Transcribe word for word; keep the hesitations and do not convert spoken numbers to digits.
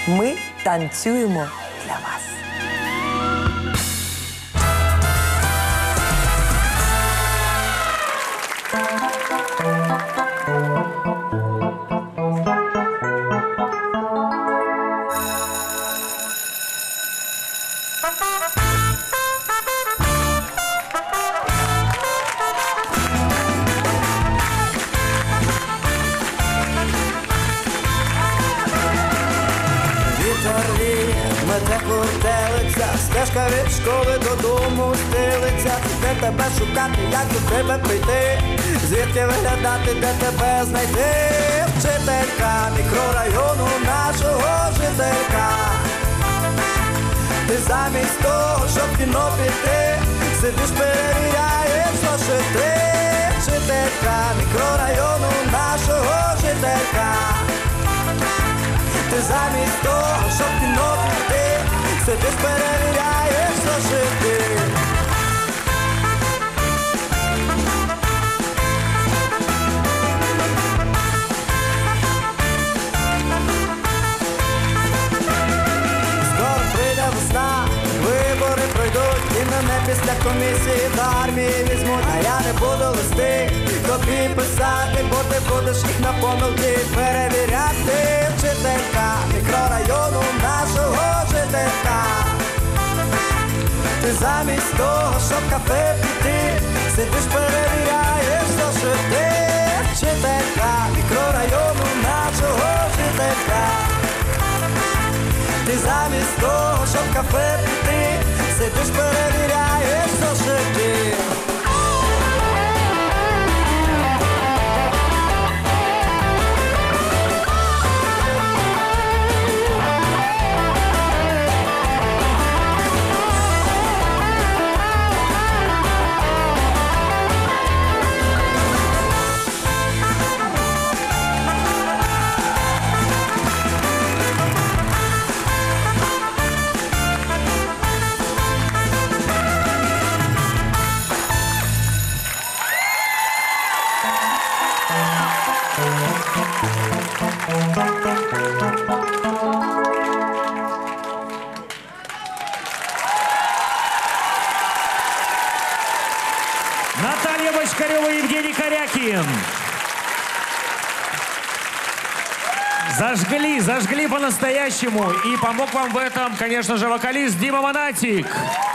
Ми танцюємо для вас. Мете куртелиця, стежка від школи додому стелиться. Де тебе шукати, як до тебе прийти, звідки виглядати, де тебе знайти. Вчителька мікрорайону нашого жителька. Ти замість того, щоб в кіно піти, сидиш, перевіряєш зошити. Вчителька мікрорайону нашого жителька. Ти замість того, щоб в кіно піти, сидиш, перевіряєш зошити. Скоро прийде весна, вибори пройдуть, і мене після комісії до армії візьмуть. А я не буду листи тобі писати, бо ти будеш їх на помилки перевіряти. Вчителька мікрорайону нашого жителька. Ти замість того, щоб в кафе піти, сидиш, перевіряєш зошити. Вчителька мікрорайону нашого жителька. Ти замість того, щоб в кафе піти, сидиш, перевіряєш зошити. Наталья Бочкарева и Евгений Корякин. Зажгли, зажгли по-настоящему. И помог вам в этом, конечно же, вокалист Дима Монатик.